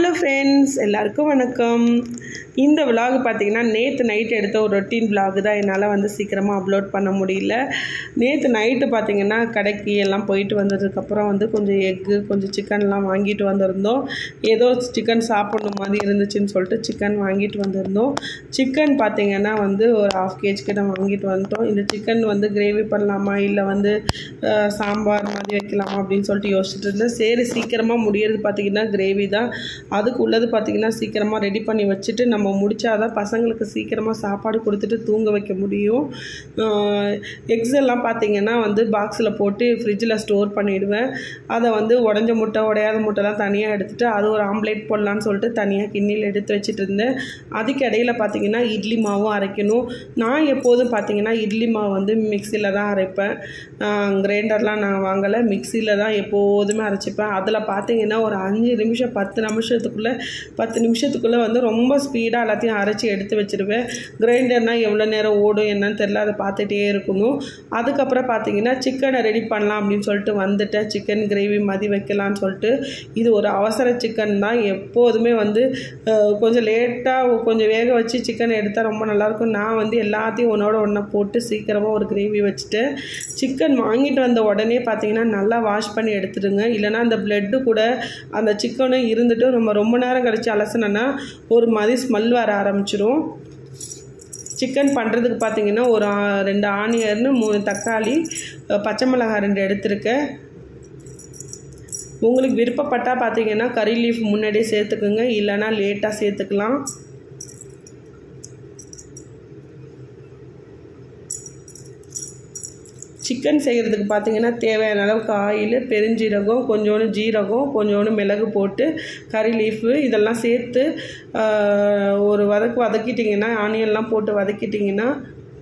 Hello friends, எல்லாருக்கும் வணக்கம். இந்த விலாக் பார்த்திங்கன்னா நேற்று நைட் எடுத்த ஒரு ரொட்டீன் விலாக் தான். என்னால் வந்து சீக்கிரமாக அப்லோட் பண்ண முடியல. நேற்று நைட்டு பார்த்திங்கன்னா கடைக்கு எல்லாம் போயிட்டு வந்ததுக்கப்புறம் வந்து கொஞ்சம் எக்கு கொஞ்சம் சிக்கன்லாம் வாங்கிட்டு வந்திருந்தோம். ஏதோ சிக்கன் சாப்பிட்ணும் மாதிரி இருந்துச்சுன்னு சொல்லிட்டு சிக்கன் வாங்கிட்டு வந்திருந்தோம். சிக்கன் பார்த்திங்கன்னா வந்து ஒரு 1/2 kg கிட்ட வாங்கிட்டு வந்துட்டோம். இந்த சிக்கன் வந்து கிரேவி பண்ணலாமா இல்லை வந்து சாம்பார் மாதிரி வைக்கலாமா அப்படின்னு சொல்லிட்டு யோசிச்சுட்டு இருந்தேன். சரி, சீக்கிரமாக முடியறது பார்த்திங்கன்னா கிரேவி தான். அதுக்கு உள்ளது பார்த்திங்கன்னா சீக்கிரமாக ரெடி பண்ணி வச்சுட்டு நம்ம முடித்தாதான் பசங்களுக்கு சீக்கிரமாக சாப்பாடு கொடுத்துட்டு தூங்க வைக்க முடியும். எக்ஸ் எல்லாம் பார்த்திங்கன்னா வந்து பாக்ஸில் போட்டு ஃப்ரிட்ஜில் ஸ்டோர் பண்ணிவிடுவேன். அதை வந்து உடஞ்ச முட்டை உடையாத முட்டைலாம் தனியாக எடுத்துகிட்டு அது ஒரு ஆம்லேட் போடலான்னு சொல்லிட்டு தனியாக கிண்ணியில் எடுத்து வச்சுட்டு இருந்தேன். அதுக்கு இடையில் பார்த்திங்கன்னா இட்லி மாவும் அரைக்கணும். நான் எப்போதும் பார்த்திங்கன்னா இட்லி மாவு வந்து மிக்சியில் தான் அரைப்பேன். கிரைண்டர்லாம் நான் வாங்கலை, மிக்சியில் தான் எப்போதுமே அரைச்சிப்பேன். அதில் பார்த்திங்கன்னா ஒரு 5 நிமிஷம் 10 நிமிஷத்துக்குள்ளே வந்து ரொம்ப ஸ்பீடாக எல்லாத்தையும் அரைச்சி எடுத்து வச்சுருவேன். கிரைண்டர்னால் எவ்வளோ நேரம் ஓடும் என்னன்னு தெரில, அதை பார்த்துட்டே இருக்கணும். அதுக்கப்புறம் பார்த்திங்கன்னா சிக்கனை ரெடி பண்ணலாம் அப்படின்னு சொல்லிட்டு வந்துட்டேன். சிக்கன் கிரேவி மாதிரி வைக்கலான்னு சொல்லிட்டு. இது ஒரு அவசர சிக்கன் தான். எப்போதுமே வந்து கொஞ்சம் லேட்டாக கொஞ்சம் வேக வச்சு சிக்கனை எடுத்தால் ரொம்ப நல்லாயிருக்கும். நான் வந்து எல்லாத்தையும் ஒன்றா போட்டு சீக்கிரமாக ஒரு கிரேவி வச்சுட்டேன். சிக்கன் வாங்கிட்டு வந்த உடனே பார்த்திங்கன்னா நல்லா வாஷ் பண்ணி எடுத்துடுங்க. இல்லைனா அந்த பிளட்டு கூட அந்த சிக்கனும் இருந்துட்டு நம்ம ரொம்ப நேரம் கழித்து அலசினோன்னா ஒரு மாதிரி ஸ்மெல் வர ஆரம்பிச்சிடும். சிக்கன் பண்ணுறதுக்கு பார்த்திங்கன்னா ஒரு 2 ஆனியன் 3 தக்காளி பச்சை மிளகாய் 2 எடுத்துருக்கேன். உங்களுக்கு விருப்பப்பட்டால் பார்த்திங்கன்னா கறி லீஃப் முன்னாடியே சேர்த்துக்குங்க, இல்லைனா லேட்டாக சேர்த்துக்கலாம். சிக்கன் செய்கிறதுக்கு பார்த்திங்கன்னா தேவையான அளவுக்கு ஆயில், பெருஞ்சீரகம், கொஞ்சோண்டு ஜீரகம், கொஞ்சோண்டு மிளகு போட்டு கறி லீஃபு இதெல்லாம் சேர்த்து ஒரு வதக்கிட்டிங்கன்னா ஆனியன்லாம் போட்டு வதக்கிட்டிங்கன்னா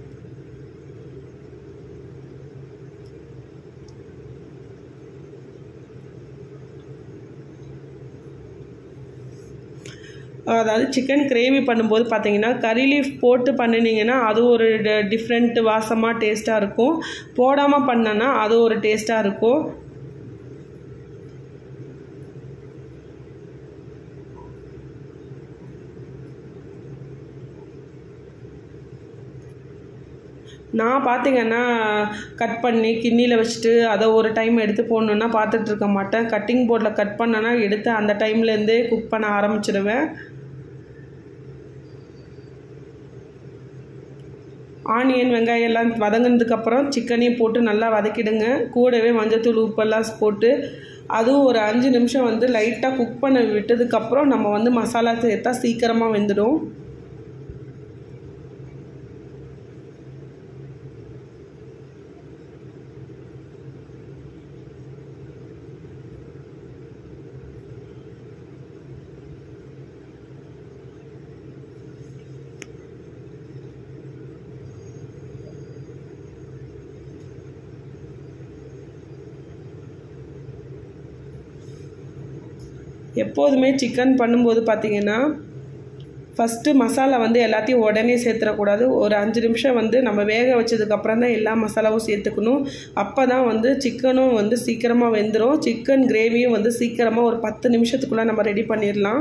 அதாவது சிக்கன் கிரேவி பண்ணும்போது பார்த்திங்கன்னா கறி லீஃப் போட்டு பண்ணினீங்கன்னா அது ஒரு டிஃப்ரெண்ட் வாசமாக டேஸ்ட்டாக இருக்கும். போடாமல் பண்ணனா அது ஒரு டேஸ்ட்டாக இருக்கும். நான் பார்த்திங்கன்னா கட் பண்ணி கிண்ணியில் வச்சுட்டு அதை ஒரு டைம் எடுத்து போடணுன்னா பார்த்துட்டு இருக்க மாட்டேன். கட்டிங் போர்டில் கட் பண்ணனா எடுத்து அந்த டைம்லேருந்தே குக் பண்ண ஆரம்பிச்சிடுவேன். ஆனியன் வெங்காயம் எல்லாம் வதங்கினதுக்கப்புறம் சிக்கனையும் போட்டு நல்லா வதக்கிடுங்க. கூடவே மஞ்சத்தூள் உப்பெல்லாம் போட்டு அதுவும் ஒரு 5 நிமிஷம் வந்து லைட்டாக குக் பண்ண விட்டதுக்கப்புறம் நம்ம வந்து மசாலா சேர்த்தா சீக்கிரமாக வெந்துடும். எப்போதுமே சிக்கன் பண்ணும்போது பார்த்திங்கன்னா ஃபஸ்ட்டு மசாலா வந்து எல்லாத்தையும் உடனே சேர்த்துடக்கூடாது. ஒரு 5 நிமிஷம் வந்து நம்ம வேக வச்சதுக்கப்புறம் தான் எல்லா மசாலாவும் சேர்த்துக்கணும். அப்போ தான் வந்து சிக்கனும் வந்து சீக்கிரமாக வெந்துடும். சிக்கன் கிரேவியும் வந்து சீக்கிரமாக ஒரு 10 நிமிஷத்துக்குள்ளே நம்ம ரெடி பண்ணிடலாம்.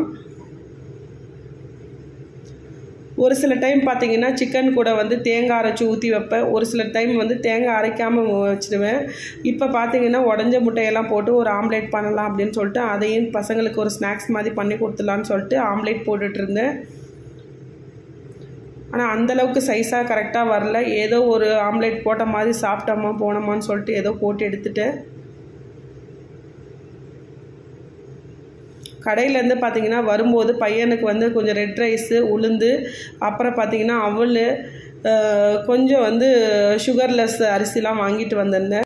ஒரு சில டைம் பார்த்திங்கன்னா சிக்கன் கூட வந்து தேங்காய் அரைச்சி ஊற்றி வைப்பேன். ஒரு சில டைம் வந்து தேங்காய் அரைக்காமல் வச்சுடுவேன். இப்போ பார்த்திங்கன்னா உடஞ்ச முட்டையெல்லாம் போட்டு ஒரு ஆம்லேட் பண்ணலாம் அப்படின்னு சொல்லிட்டு அதையும் பசங்களுக்கு ஒரு ஸ்நாக்ஸ் மாதிரி பண்ணி கொடுத்துலான்னு சொல்லிட்டு ஆம்லேட் போட்டுட்ருந்தேன். ஆனால் அந்தளவுக்கு சைஸாக கரெக்டாக வரல. ஏதோ ஒரு ஆம்லேட் போட்ட மாதிரி சாப்பிட்டோமா போனோமான்னு சொல்லிட்டு ஏதோ போட்டு எடுத்துட்டேன். கடையிலேருந்து பார்த்திங்கன்னா வரும்போது பையனுக்கு வந்து கொஞ்சம் ரெட் ரைஸு, உளுந்து, அப்புறம் பார்த்திங்கன்னா அவல், கொஞ்சம் வந்து சுகர்லெஸ் அரிசிலாம் வாங்கிட்டு வந்திருந்தேன்.